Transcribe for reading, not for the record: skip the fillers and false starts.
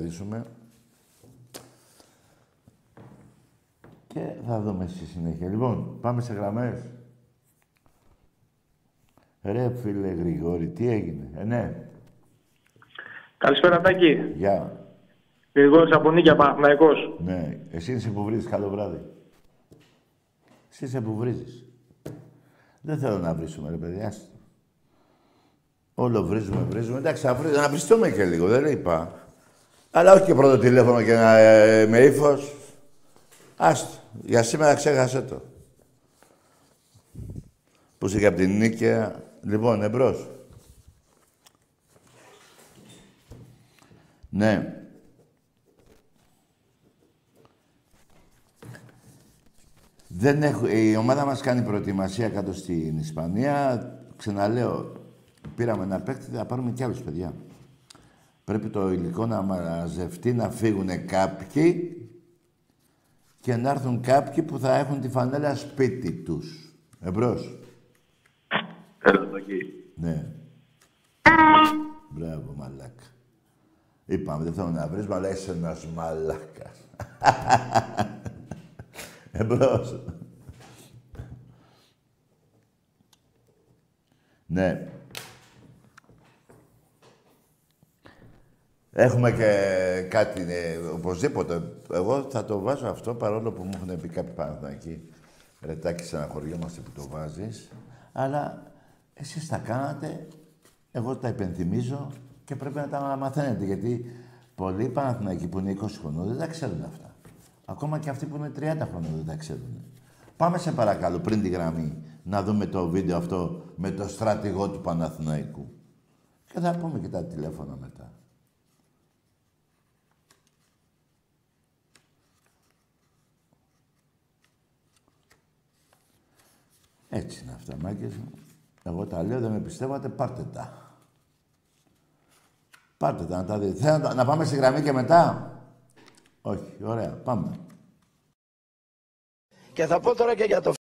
κερδίσουμε. Και θα δούμε στη συνέχεια. Λοιπόν, πάμε σε γραμμές. Ρε φίλε Γρηγόρη, τι έγινε, ναι. Καλησπέρα, Τάκη. Γεια. Γρηγόρης από Νίκαια, Παναθηναϊκός. Ναι, εσύ είσαι που βρίζεις. Καλό βράδυ. Εσύ είσαι που βρίζεις. Δεν θέλω να βρίσουμε, ρε παιδιά. Όλο βρίζουμε. Εντάξει, να βριστούμε και λίγο, δεν είπα. Αλλά όχι και πρώτο τηλέφωνο και να με ύφος. Άστο. Για σήμερα ξέχασε το. Που είσαι και από την Νίκαια. Λοιπόν, εμπρός. Ναι. Η ομάδα μας κάνει προετοιμασία κάτω στην Ισπανία. Ξαναλέω, πήραμε ένα παίκτη, θα πάρουμε κι άλλους, παιδιά. Πρέπει το υλικό να μαζευτεί, να φύγουν κάποιοι και να έρθουν κάποιοι που θα έχουν τη φανέλα σπίτι τους. Εμπρός. Έλα, Τάκη. Ναι. Μπράβο, μαλάκα. Είπαμε, δεν θέλω να βρεις, αλλά είσαι ένας μαλάκας. Εμπρός. Ναι. Έχουμε και κάτι, οπωσδήποτε. Εγώ θα το βάζω αυτό, παρόλο που μου έχουν πει κάποιοι Παναθηναϊκοί. Ρετάκι, στεναχωριόμαστε που το βάζεις. Αλλά εσείς τα κάνατε, εγώ τα υπενθυμίζω και πρέπει να τα μαθαίνετε. Γιατί πολλοί Παναθηναϊκοί που είναι 20 χρονών δεν τα ξέρουν αυτά. Ακόμα και αυτοί που είναι 30 χρονών δεν τα ξέρουν. Πάμε σε παρακαλώ πριν τη γραμμή να δούμε το βίντεο αυτό με το στρατηγό του Παναθηναϊκού. Και θα πούμε και τα τηλέφωνα μετά. Έτσι είναι αυτά, μάγκες μου. Εγώ τα λέω, δεν με πιστεύατε, πάρτε τα. Πάρτε τα, να τα δείτε. Θέλετε να πάμε στη γραμμή και μετά. Όχι, ωραία, πάμε. Και θα πω τώρα και για το